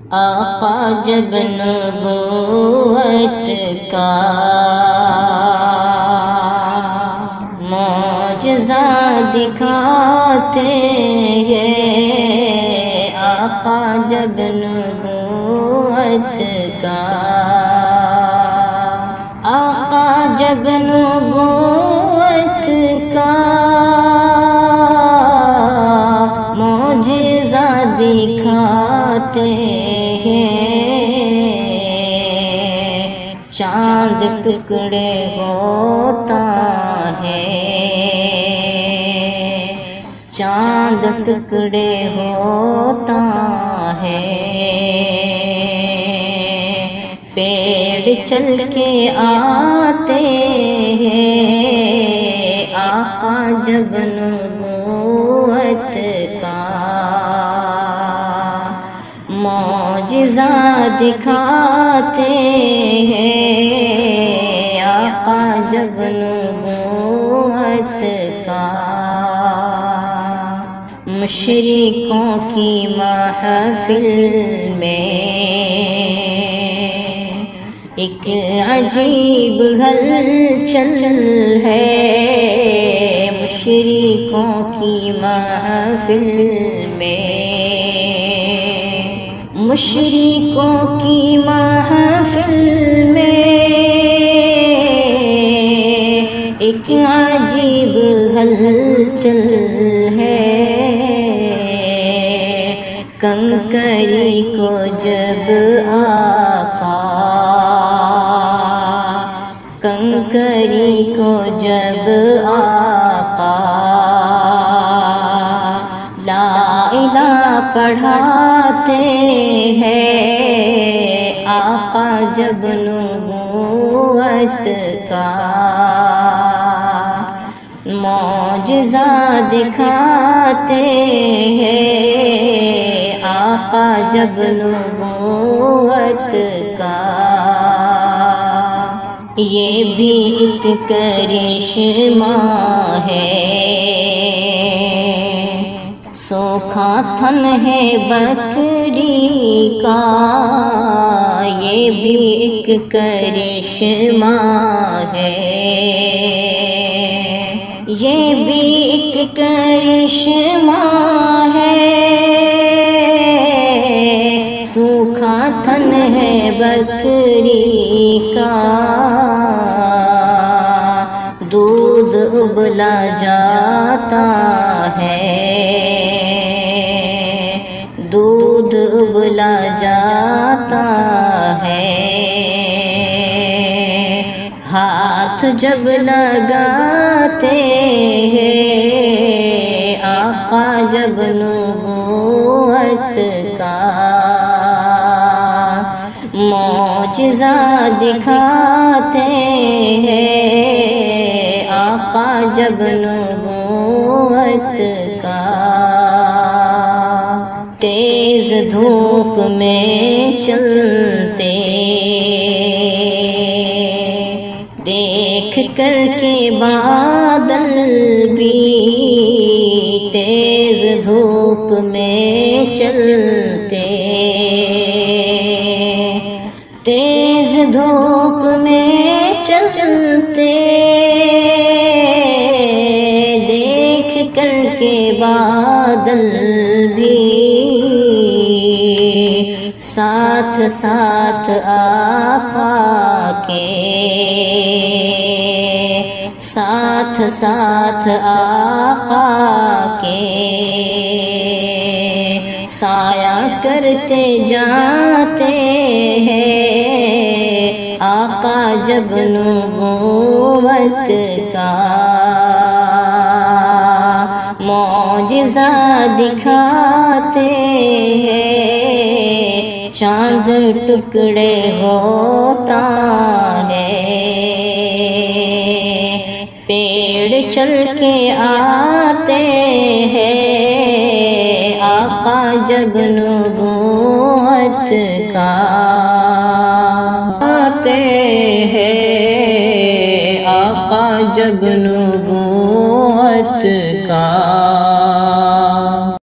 آقا جب نبوت کا معجزہ دکھاتے ہیں، آقا جب نبوت کا، آقا جب نبوت کا معجزہ دکھاتے ہیں، چاند ٹکڑے ہوتا ہے، چاند ٹکڑے ہوتا ہے، پیڑ چل کے آتے ہیں، آقا جب نبوت کا معجزہ دکھاتے ہیں، آقا جب نبوت کا، مشرکوں کی محفل میں ایک عجیب ہلچل ہے، مشرکوں کی محفل میں، مشرکوں کی محفل میں ایک عجیب ہلچل ہے، کنکری کو جب آقا، کنکری کو جب آقا لا الہ پڑھاتے ہیں، آقا جب نبوت کا معجزہ دکھاتے ہیں، آقا جب نبوت کا، یہ بھی ایک کرشمہ ہے، سوکھا تھن ہے بکری کا، یہ بھی ایک کرشمہ ہے، یہ بھی ایک کرشمہ ہے، سوکھا تھن ہے بکری کا، دودھ ابلا جاتا ہے، دودھ ابلا جاتا ہے، ہاتھ جب لگاتے ہیں، آقا جب نبوت کا معجزہ دکھاتے ہیں، آقا جب نبوت کا، تیز دھوپ میں چلتے دیکھ کر کے بادل بھی، تیز دھوپ میں چلتے، تیز دھوپ میں چلتے دیکھ کر کے بادل بھی، ساتھ ساتھ آقا کے، ساتھ ساتھ آقا کے سایہ کرتے جاتے ہیں، آقا جب نبوت کا معجزہ دکھاتے ہیں، چاند ٹکڑے ہوتا ہے، پیڑ چل کے آتے ہیں، آقا جب نبوت کا آتے ہیں، آقا جب نبوت کا